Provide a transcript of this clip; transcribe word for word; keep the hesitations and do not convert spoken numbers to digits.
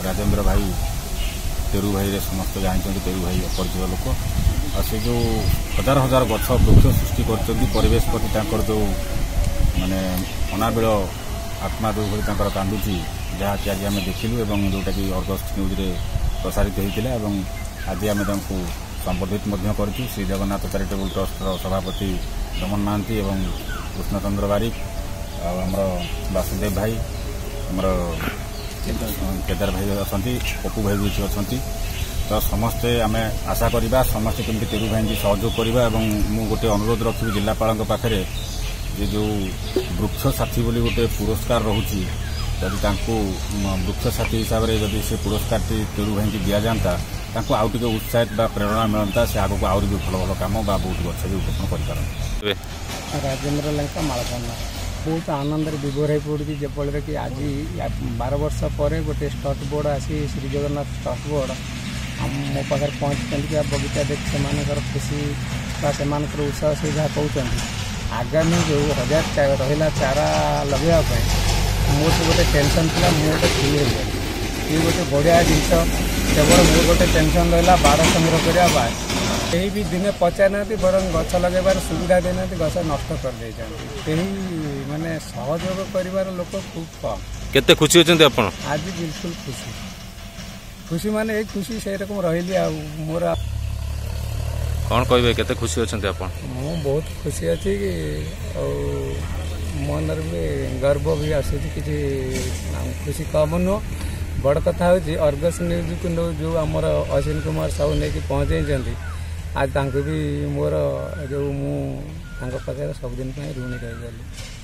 राजेन्द्र भाई तेरू भाई रे समस्त जानते तेरू भाई अपरिचित लोक आ से जो हजार हजार गछ वृक्ष सृष्टि करवेश प्रति जो माने अनाबिल आत्मा जो भाई कांदुची जहाँकि आज आम देखिलु एवं जोटा कि अगस्ट न्यूज रे प्रसारित होता है आज आम संबोधित कर श्री जगन्नाथ चैरिटेबल ट्रस्ट सभापति रमन महांती एवं कृष्णचंद्र बारिक आमर वासुदेव भाई आमर केदार भाई अच्छा पप्पू भाई भी अच्छा तो समस्ते आम आशा करवा समस्ते केमती तेरू भाई सहयोग करवा मु गोटे अनुरोध रखी जिलापाल पाखे ये जो वृक्ष साथी बोली गोटे पुरस्कार रोचे जदि वृक्ष साथी हिसाब से जदि से पुरस्कार तेरू भाई की दि जाता आउ टे उत्साहित बा प्रेरणा मिलता से आगे आहरी भी भल भल कम बहुत गछ भी उपन कर राजेन्द्र लंका मालपना बहुत आनंद विभोर हो पड़ी जफल कि आज बार वर्ष पर गोटे स्टट बोर्ड आसी श्री जगन्नाथ स्टट बोर्ड मो पाखे पहुँची बगीचा देख से खुशी से उत्साह से जहाँ कहते आगामी जो हजार रहा चारा लगे मोर तो गोटे टेंशन था मुझे गोटे फ्री हो गई ये गोटे बढ़िया जिन केवल मोर गोटे टेंशन रहा बाड़ संग्रह करवा कहीं भी दिने पचार ना बर गछ लगेबार सुविधा देना गछ नष्ट कर माने सहयोग कर लोक खूब कम केते खुशी होचंती आपण आज बिल्कुल खुशी खुशी माने एक खुशी से रकम रही आ मोर कौन कहबे केते खुशी होचंती आपण मु बहुत खुशी अछि मनर भी गर्व भी आसुची किसी खुशी कम नुह बड़ कथा हूँ अर्गस न्यूज को जो आमर अश्विन कुमार साहू नहीं पहुँचे आज भी मोर जो मुझे सबुदिन ऋणी रही